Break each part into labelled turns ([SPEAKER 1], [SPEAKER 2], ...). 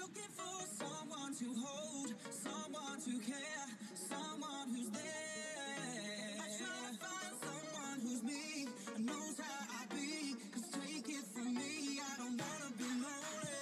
[SPEAKER 1] looking for someone to hold, someone to care, someone who's there. I try to find someone who's me and knows how I be. 'Cause take it from me, I don't wanna be lonely.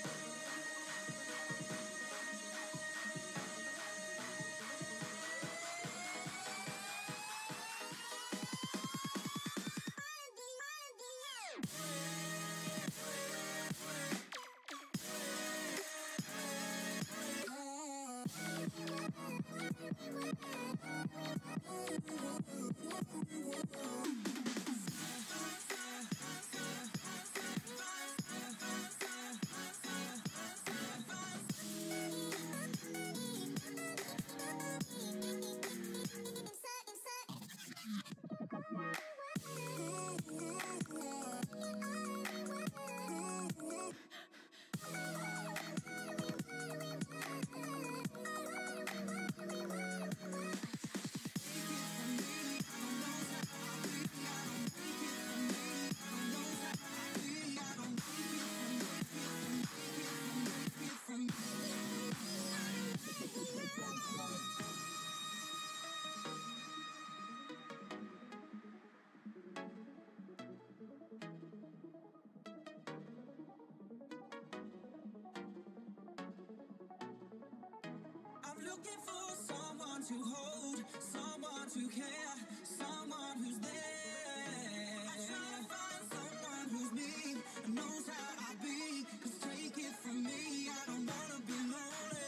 [SPEAKER 1] I'm looking for someone to hold, someone to care, someone who's there. I try to find someone who's me and knows how I be. 'Cause take it from me, I don't wanna be lonely.